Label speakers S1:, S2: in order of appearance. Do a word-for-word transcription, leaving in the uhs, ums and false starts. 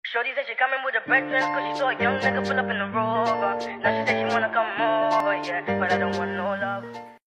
S1: Shorty said she coming with her breakfast, cause she saw a young nigga pull up in the Rover. Now she said she wanna come over, yeah, but I don't want no love.